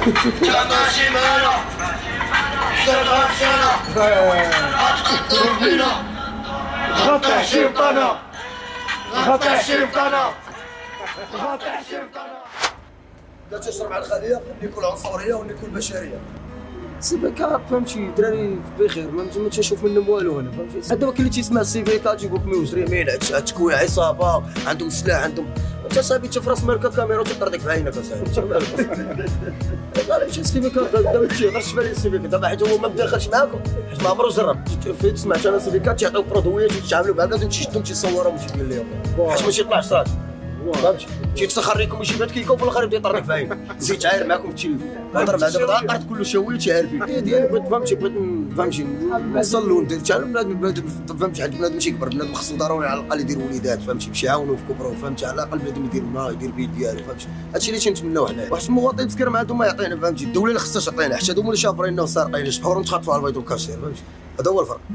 جانا سيمانة 7 سنة غتقدروا بينا غطي شيطانة غطي شيطانة غطي شيطانة. لا تشرب على الخلية نيكون عنصرية ونيكون بشرية. السيفيكات فهمتي دراري بخير ما تنشوف منهم والو هنا فهمتي. دابا كاين اللي تيسمع السيفيكات يقول لك مجرمين تكوين عصابه عندهم سلاح عندهم انت صاحبي انت في راس مالك كاميرا وتطردك في عينك اصاحبي. لا ماشي السيفيكات دابا ما تيهضرش في السيفيكات دابا حيت هو ما داخلش معاكم حيت ما عمرو جرب. فين سمعت انا السيفيكات تيعطيو برودويات وتتعاملوا معاك لازم تشدهم تيصورهم وتدير لهم حيت ما تيطلعش صافي فهمتي. تيتسخر لكم يجيب كيكه وفي الاخر يبدا يطردك في عينك. زيد عاير معاكم في التليفون هضر مع دابا عقرت كل شويه تيعرف ديالي بغيت فهمتي نوصل له ندير حتى بنادم فهمتي عند بنادم تيكبر بنادم خصو ضروري على الاقل يدير وليدات فهمتي باش يعاونوا في كبرهم فهمتي على الاقل بنادم يدير ما يدير بيد ديالو فهمتي. هادشي اللي تنتمناو حنايا. واحد المواطن مسكين ما عندهم ما يعطينا فهمتي. الدوله اللي خصها تعطينا حتى هما اللي شافريننا وسارقين شحور ونتخاطفوا على البيض والكاشير فهمتي. هذا هو الفرق.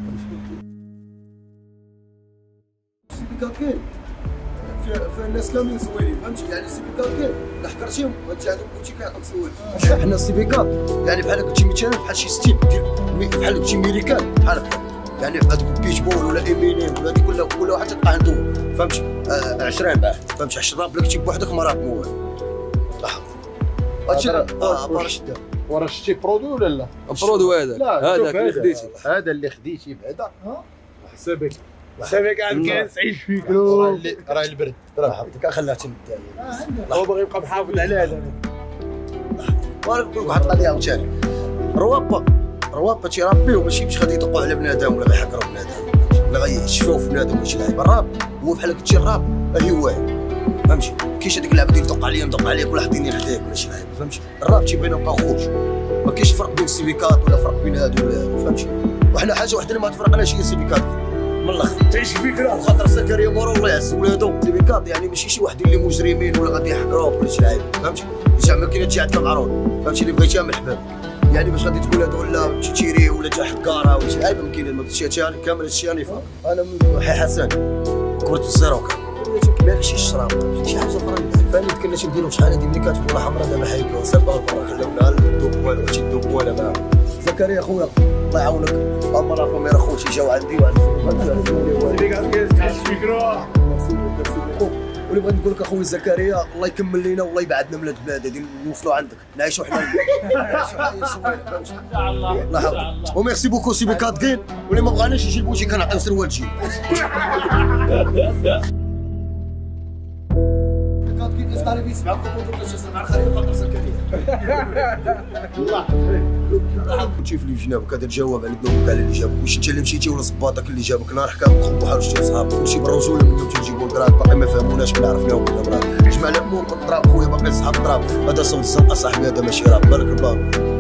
السيفيكات كاين فالناس كاملين زوينين فهمتي. يعني السيفيكات كاين لا حكرتيهم ما انت عندهم كلشي كيعطيك زوين. حنا السيفيكات يعني بحال قلتي مثلا بحال شي ستيل بحال قلتي ميريكان بحال هكا. يعني هذوك بيتبول ولا امينيم ولا هذيك كل واحد تلقى عنده فهمتي 20 باع فهمتي 10 بلا كتب بوحدك ما راك موال. هادشي باش دا ورا شتي برودوي ولا لا؟ برودوي هذاك اللي خديتي هذا اللي خديتي بعدا حسابك حسابك عاد كنسعيد فيك راه البرد راه حطك خليها تمد هو باغي يبقى محافظ على هذا. ونقول لك واحد القضيه عاوتاني روابا تيربيو ماشي باش غادي يدقوا على بنادم ولا غيحكروا بنادم ولا غيشفاو في بنادم ولا شي لعيب. الراب هو بحال قلتي الراب هوايه فهمتي. كاينش هذيك اللعبه ديال دق عليا ندق عليك ولا حطيني نحداك ولا شي لعيب فهمتي. الراب تيبغي نبقى خوت ما كاينش فرق بين السيفيكات ولا فرق بين هادو ولا هادو فهمتي. وحنا حاجه وحده اللي ما تفرقناش هي السيفيكات من الاخر تعيش فكره خاطر زكريا مورو الله يعز ولادو السيفيكات يعني ماشي شي واحد اللي مجرمين ولا غادي يحكروك ولا شي لعيب فهمتي. زعما كاينه شي عندك معروض فهمتي اللي بغيتيها من الحباب يعني باش غادي تقول هادو ولا تشيري ولا تا حكاره ولا شي لعيب ما كاين هادشي كامل هادشي راني فاهم. انا من حي حسن كبرت في الزيروكا ما ماشي الشراب شي حاجه اخرى فهمتي. كنا تنديرو شحال هادي ملي كتقول حمراء دابا حيدوها صيفطوها لبرا خلاونا الدوبوال وهادشي الدوبوال معاهم. زكريا خويا الله يعاونك اما راه فمي راه خوتي جاو عندي واللي بغيت نقول لك اخويا زكريا الله يكمل لينا والله يبعدنا من هاد البلاد هادي نوصلوا عندك نعيشوا حنا نعيشوا حياه زوينه فهمتي. ان شاء الله يحفظك وميرسي بوكو سيفيكات كاين واللي ما بغاناش يجي لبوجي كنعطيو سروال جيب. قال لي يسمعك وتقول تسمع الخليل خاطر زكريا والله كنتي في جنابك هذا الجواب على ذنوبك على اللي جابك. واش انت اللي مشيتي ولا صباطك اللي جابك نهار حكاك وخبوا حال شتي صحابك كلشي بالرجوله منهم تنجيبوا الكرات باقي ما فهموناش ما عرفناهم ولا مرات جمع الامور بالضراب خويا باقي صحاب الضراب هذا صوت الزنقه صاحبي هذا ماشي راب بارك الله.